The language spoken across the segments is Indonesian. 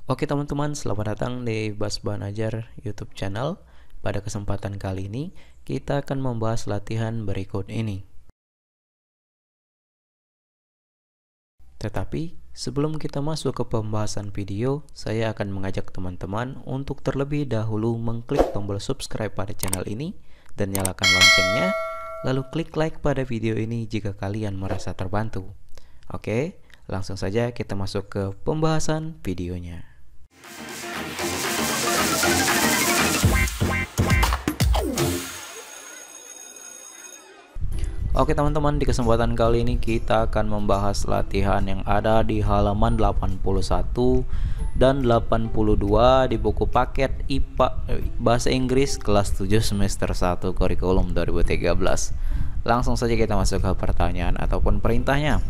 Oke teman-teman, selamat datang di Bas Bahan Ajar YouTube channel. Pada kesempatan kali ini, kita akan membahas latihan berikut ini. Tetapi, sebelum kita masuk ke pembahasan video, saya akan mengajak teman-teman untuk terlebih dahulu mengklik tombol subscribe pada channel ini dan nyalakan loncengnya, lalu klik like pada video ini jika kalian merasa terbantu. Oke, langsung saja kita masuk ke pembahasan videonya. Oke teman-teman, di kesempatan kali ini kita akan membahas latihan yang ada di halaman 81 dan 82 di buku paket IPA Bahasa Inggris kelas 7 semester 1 kurikulum 2013. Langsung saja kita masuk ke pertanyaan ataupun perintahnya.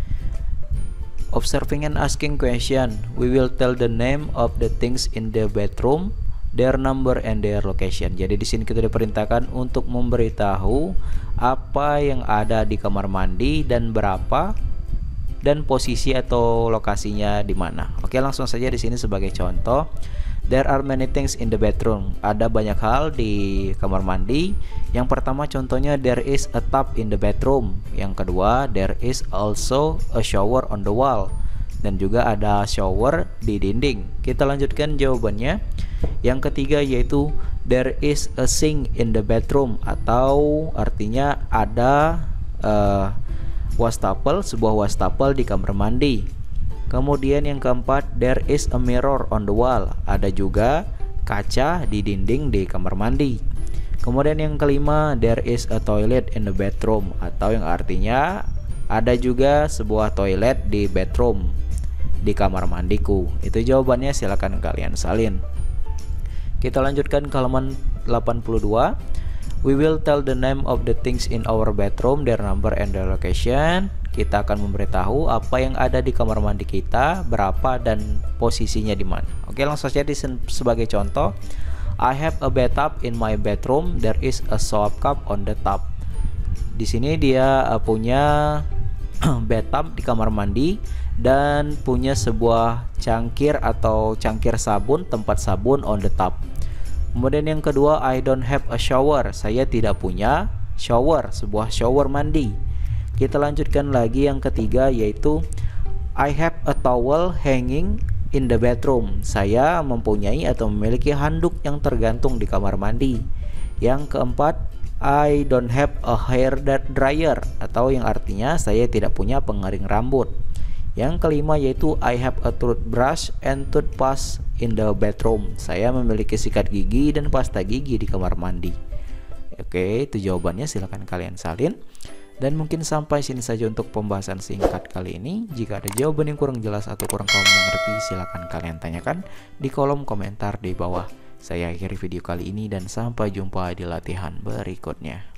Observing and asking question, we will tell the name of the things in the bedroom, their number and their location. Jadi di sini kita diperintahkan untuk memberitahu apa yang ada di kamar mandi dan berapa dan posisi atau lokasinya di mana. Oke, langsung saja di sini sebagai contoh. There are many things in the bedroom. Ada banyak hal di kamar mandi. Yang pertama contohnya there is a tub in the bedroom. Yang kedua there is also a shower on the wall. Dan juga ada shower di dinding. Kita lanjutkan jawabannya. Yang ketiga yaitu there is a sink in the bedroom, atau artinya ada wastafel, sebuah wastafel di kamar mandi. Kemudian yang keempat there is a mirror on the wall, ada juga kaca di dinding di kamar mandi. Kemudian yang kelima there is a toilet in the bedroom, atau yang artinya ada juga sebuah toilet di bedroom di kamar mandiku. Itu jawabannya, silakan kalian salin. Kita lanjutkan ke halaman 82. We will tell the name of the things in our bedroom, their number and their location. Kita akan memberitahu apa yang ada di kamar mandi kita, berapa dan posisinya di mana. Oke, langsung saja sebagai contoh. I have a bathtub in my bedroom. There is a soap cup on the tub. Di sini dia punya bathtub di kamar mandi dan punya sebuah cangkir atau cangkir sabun, tempat sabun on the tub. Kemudian yang kedua, I don't have a shower. Saya tidak punya shower, sebuah shower mandi. Kita lanjutkan lagi yang ketiga yaitu I have a towel hanging in the bedroom. Saya mempunyai atau memiliki handuk yang tergantung di kamar mandi. Yang keempat, I don't have a hair dryer, atau yang artinya saya tidak punya pengering rambut. Yang kelima yaitu I have a toothbrush and toothpaste in the bedroom. Saya memiliki sikat gigi dan pasta gigi di kamar mandi. Oke, itu jawabannya, silahkan kalian salin. Dan mungkin sampai sini saja untuk pembahasan singkat kali ini. Jika ada jawaban yang kurang jelas atau kurang kamu mengerti, silahkan kalian tanyakan di kolom komentar di bawah. Saya akhiri video kali ini dan sampai jumpa di latihan berikutnya.